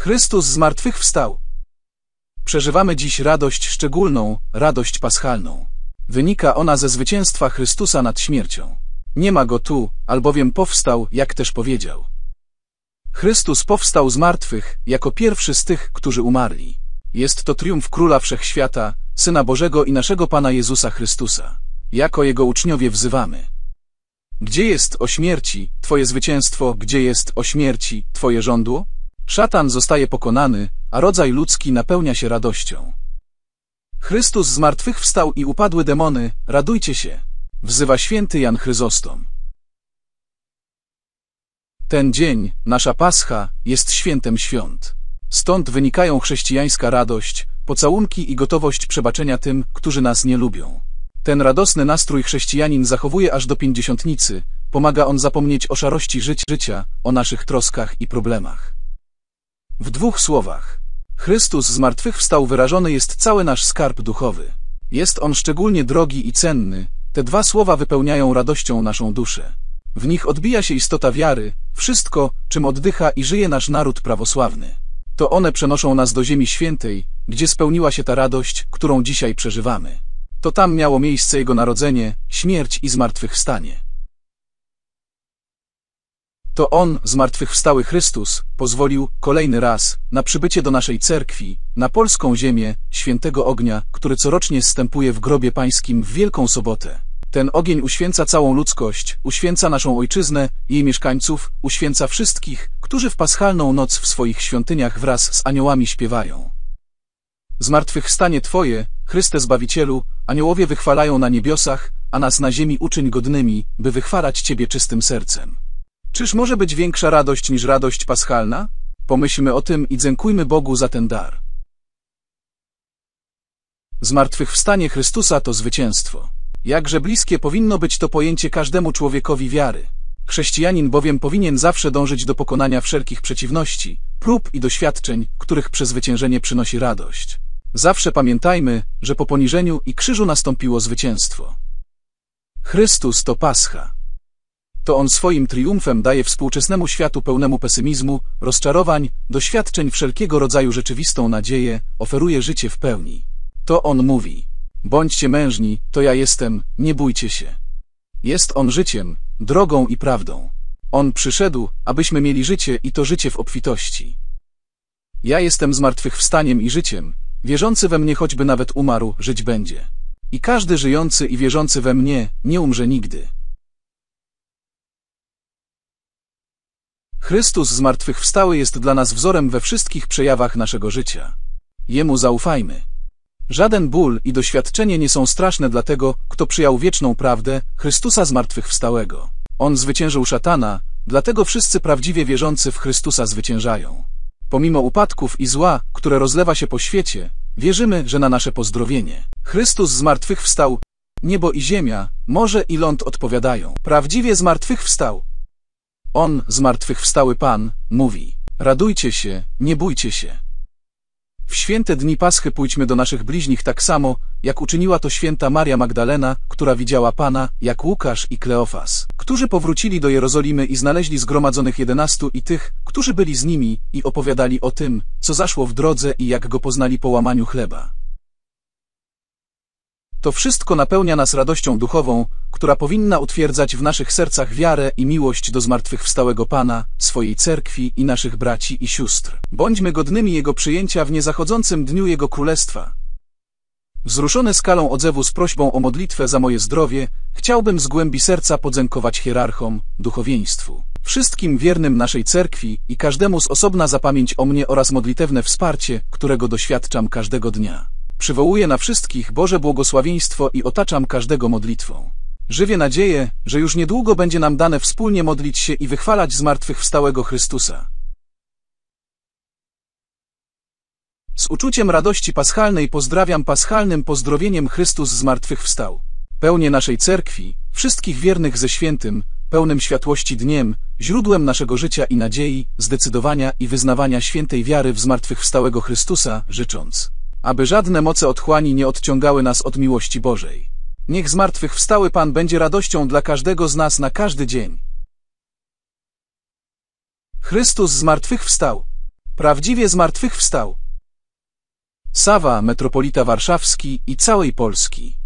Chrystus zmartwychwstał. Przeżywamy dziś radość szczególną, radość paschalną. Wynika ona ze zwycięstwa Chrystusa nad śmiercią. Nie ma Go tu, albowiem powstał, jak też powiedział. Chrystus powstał z martwych, jako pierwszy z tych, którzy umarli. Jest to triumf Króla Wszechświata, Syna Bożego i naszego Pana Jezusa Chrystusa. Jako Jego uczniowie wzywamy. Gdzie jest, o śmierci, Twoje zwycięstwo? Gdzie jest, o śmierci, Twoje żądło? Szatan zostaje pokonany, a rodzaj ludzki napełnia się radością. Chrystus zmartwychwstał i upadły demony, radujcie się, wzywa święty Jan Chryzostom. Ten dzień, nasza Pascha, jest świętem świąt. Stąd wynikają chrześcijańska radość, pocałunki i gotowość przebaczenia tym, którzy nas nie lubią. Ten radosny nastrój chrześcijanin zachowuje aż do pięćdziesiątnicy, pomaga on zapomnieć o szarości życia, o naszych troskach i problemach. W dwóch słowach. Chrystus zmartwychwstał wyrażony jest cały nasz skarb duchowy. Jest on szczególnie drogi i cenny, te dwa słowa wypełniają radością naszą duszę. W nich odbija się istota wiary, wszystko, czym oddycha i żyje nasz naród prawosławny. To one przenoszą nas do Ziemi Świętej, gdzie spełniła się ta radość, którą dzisiaj przeżywamy. To tam miało miejsce Jego narodzenie, śmierć i zmartwychwstanie. To On, zmartwychwstały Chrystus, pozwolił, kolejny raz, na przybycie do naszej cerkwi, na polską ziemię, świętego ognia, który corocznie zstępuje w grobie pańskim w Wielką Sobotę. Ten ogień uświęca całą ludzkość, uświęca naszą ojczyznę, jej mieszkańców, uświęca wszystkich, którzy w paschalną noc w swoich świątyniach wraz z aniołami śpiewają. Zmartwychwstanie Twoje, Chryste Zbawicielu, aniołowie wychwalają na niebiosach, a nas na ziemi uczyń godnymi, by wychwalać Ciebie czystym sercem. Czyż może być większa radość niż radość paschalna? Pomyślmy o tym i dziękujmy Bogu za ten dar. Zmartwychwstanie Chrystusa to zwycięstwo. Jakże bliskie powinno być to pojęcie każdemu człowiekowi wiary. Chrześcijanin bowiem powinien zawsze dążyć do pokonania wszelkich przeciwności, prób i doświadczeń, których przezwyciężenie przynosi radość. Zawsze pamiętajmy, że po poniżeniu i krzyżu nastąpiło zwycięstwo. Chrystus to Pascha. To On swoim triumfem daje współczesnemu światu pełnemu pesymizmu, rozczarowań, doświadczeń wszelkiego rodzaju rzeczywistą nadzieję, oferuje życie w pełni. To On mówi: bądźcie mężni, to ja jestem, nie bójcie się. Jest On życiem, drogą i prawdą. On przyszedł, abyśmy mieli życie i to życie w obfitości. Ja jestem zmartwychwstaniem i życiem, wierzący we mnie choćby nawet umarł, żyć będzie. I każdy żyjący i wierzący we mnie nie umrze nigdy. Chrystus zmartwychwstały jest dla nas wzorem we wszystkich przejawach naszego życia. Jemu zaufajmy. Żaden ból i doświadczenie nie są straszne dla tego, kto przyjął wieczną prawdę, Chrystusa zmartwychwstałego. On zwyciężył szatana, dlatego wszyscy prawdziwie wierzący w Chrystusa zwyciężają. Pomimo upadków i zła, które rozlewa się po świecie, wierzymy, że na nasze pozdrowienie Chrystus zmartwychwstał. Niebo i ziemia, morze i ląd odpowiadają: prawdziwie zmartwychwstał. On, zmartwychwstały Pan, mówi: radujcie się, nie bójcie się. W święte dni Paschy pójdźmy do naszych bliźnich tak samo, jak uczyniła to święta Maria Magdalena, która widziała Pana, jak Łukasz i Kleofas, którzy powrócili do Jerozolimy i znaleźli zgromadzonych 11 i tych, którzy byli z nimi, i opowiadali o tym, co zaszło w drodze i jak Go poznali po łamaniu chleba. To wszystko napełnia nas radością duchową, która powinna utwierdzać w naszych sercach wiarę i miłość do zmartwychwstałego Pana, swojej cerkwi i naszych braci i sióstr. Bądźmy godnymi Jego przyjęcia w niezachodzącym dniu Jego Królestwa. Wzruszony skalą odzewu z prośbą o modlitwę za moje zdrowie, chciałbym z głębi serca podziękować hierarchom, duchowieństwu, wszystkim wiernym naszej cerkwi i każdemu z osobna za pamięć o mnie oraz modlitewne wsparcie, którego doświadczam każdego dnia. Przywołuję na wszystkich Boże błogosławieństwo i otaczam każdego modlitwą. Żywię nadzieję, że już niedługo będzie nam dane wspólnie modlić się i wychwalać zmartwychwstałego Chrystusa. Z uczuciem radości paschalnej pozdrawiam paschalnym pozdrowieniem: Chrystus zmartwychwstał. Pełnię naszej cerkwi, wszystkich wiernych ze świętym, pełnym światłości dniem, źródłem naszego życia i nadziei, zdecydowania i wyznawania świętej wiary w zmartwychwstałego Chrystusa, życząc, aby żadne moce otchłani nie odciągały nas od miłości Bożej. Niech zmartwychwstały Pan będzie radością dla każdego z nas na każdy dzień. Chrystus zmartwychwstał. Prawdziwie zmartwychwstał. Sawa, metropolita warszawski i całej Polski.